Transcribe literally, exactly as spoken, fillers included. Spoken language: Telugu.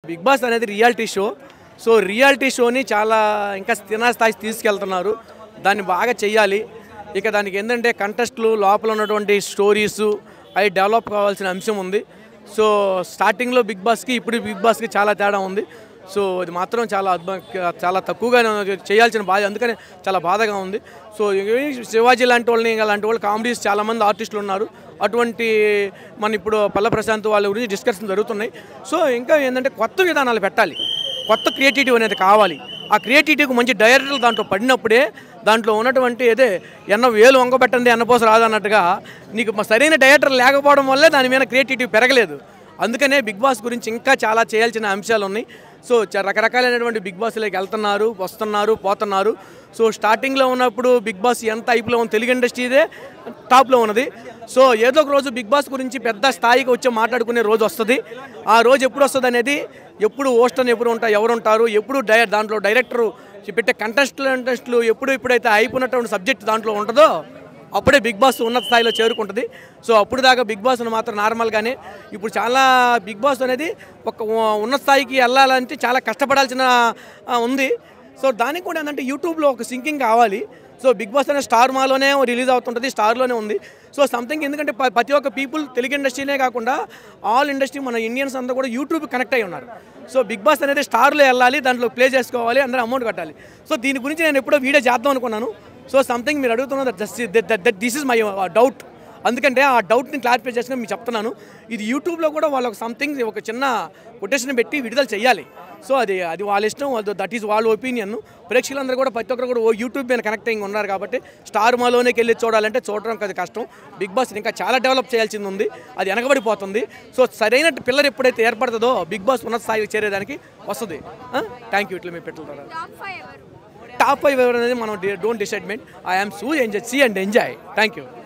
బిగ్ బాస్ అనేది రియాలిటీ షో. సో రియాలిటీ షోని చాలా ఇంకా స్థిర స్థాయికి తీసుకెళ్తున్నారు. దాన్ని బాగా చెయ్యాలి. ఇక దానికి ఏంటంటే కంటెస్ట్లు లోపల ఉన్నటువంటి స్టోరీసు అవి డెవలప్ కావాల్సిన అంశం ఉంది. సో స్టార్టింగ్లో బిగ్ బాస్కి ఇప్పుడు బిగ్ బాస్కి చాలా తేడా ఉంది. సో ఇది మాత్రం చాలా అద్భుత చాలా తక్కువగా చేయాల్సిన బాధ, అందుకనే చాలా బాధగా ఉంది. సో శివాజీ లాంటి వాళ్ళని అలాంటి వాళ్ళు కామెడీస్ చాలామంది ఆర్టిస్టులు ఉన్నారు. అటువంటి మన ఇప్పుడు పల్ల ప్రశాంత్ వాళ్ళ గురించి డిస్కషన్ జరుగుతున్నాయి. సో ఇంకా ఏంటంటే కొత్త విధానాలు పెట్టాలి, కొత్త క్రియేటివిటీ అనేది కావాలి. ఆ క్రియేటివిటీకి మంచి డైరెక్టర్లు దాంట్లో పడినప్పుడే దాంట్లో ఉన్నటువంటి ఏదే ఎన్న వేలు వంగబెట్టండి ఎన్నపోస రాదన్నట్టుగా నీకు సరైన డైరెక్టర్ లేకపోవడం వల్లే దాని మీద క్రియేటివిటీ పెరగలేదు. అందుకనే బిగ్ బాస్ గురించి ఇంకా చాలా చేయాల్సిన అంశాలు ఉన్నాయి. సో రకరకాలైనటువంటి బిగ్ బాస్లోకి వెళ్తున్నారు, వస్తున్నారు, పోతున్నారు. సో స్టార్టింగ్లో ఉన్నప్పుడు బిగ్ బాస్ ఎంత హైప్లో ఉంది, తెలుగు ఇండస్ట్రీదే టాప్లో ఉన్నది. సో ఏదో ఒక రోజు బిగ్ బాస్ గురించి పెద్ద స్థాయికి వచ్చి మాట్లాడుకునే రోజు వస్తుంది. ఆ రోజు ఎప్పుడు వస్తుంది అనేది, ఎప్పుడు హోస్ట్ అని ఎప్పుడు ఉంటారు, ఎవరు ఉంటారు, ఎప్పుడు డై దాంట్లో డైరెక్టరు పెట్టే కంటెస్ట్లు కంటెస్ట్లు ఎప్పుడు ఎప్పుడైతే అయిపోయినటువంటి సబ్జెక్ట్ దాంట్లో ఉంటుందో అప్పుడే బిగ్ బాస్ ఉన్నత స్థాయిలో చేరుకుంటుంది. సో అప్పుడు దాకా బిగ్ బాస్ను మాత్రం నార్మల్గానే, ఇప్పుడు చాలా బిగ్ బాస్ అనేది ఒక ఉన్నత స్థాయికి వెళ్ళాలంటే చాలా కష్టపడాల్సిన ఉంది. సో దానికి కూడా ఏంటంటే యూట్యూబ్లో ఒక సింకింగ్ కావాలి. సో బిగ్ బాస్ అనే స్టార్ మాలోనే రిలీజ్ అవుతుంటుంది, స్టార్లోనే ఉంది. సో సంథింగ్ ఎందుకంటే ప్రతి ఒక్క పీపుల్ తెలుగు ఇండస్ట్రీనే కాకుండా ఆల్ ఇండస్ట్రీ మన ఇండియన్స్ అంతా కూడా యూట్యూబ్ కనెక్ట్ అయి ఉన్నారు. సో బిగ్ బాస్ అనేది స్టార్లో వెళ్ళాలి, దాంట్లో ప్లే చేసుకోవాలి, అందరూ అమౌంట్ కట్టాలి. సో దీని గురించి నేను ఎప్పుడో వీడియో చేద్దాం అనుకున్నాను. సో సంథింగ్ మీరు అడుగుతున్నారు, that this is my doubt. అందుకంటే ఆ డౌట్ని క్లారిఫై చేసుకుని మీకు చెప్తున్నాను. ఇది యూట్యూబ్లో కూడా వాళ్ళకి సంథింగ్ ఒక చిన్న కొటేషన్ పెట్టి విడుదల చేయాలి. సో అది అది వాళ్ళ ఇష్టం, దట్ ఈస్ వాళ్ళ ఒపీనియన్. ప్రేక్షకులందరూ కూడా ప్రతి ఒక్కరు కూడా ఓ యూట్యూబ్ మీద కనెక్టింగ్ ఉన్నారు కాబట్టి స్టార్ మాలోనే వెళ్ళి చూడాలంటే చూడడం కదా కష్టం. బిగ్ బాస్ ఇంకా చాలా డెవలప్ చేయాల్సింది ఉంది, అది వెనకబడిపోతుంది. సో సరైన పిల్లర్ ఎప్పుడైతే ఏర్పడుతుందో బిగ్ బాస్ ఉన్నత స్థాయికి చేరేదానికి వస్తుంది. Thank you. ఇట్లా మీ పెట్టారు టాప్ ఫైవ్ ఎవరు అనేది మనం don't decidement. I am so enjoy see and enjoy. Thank you.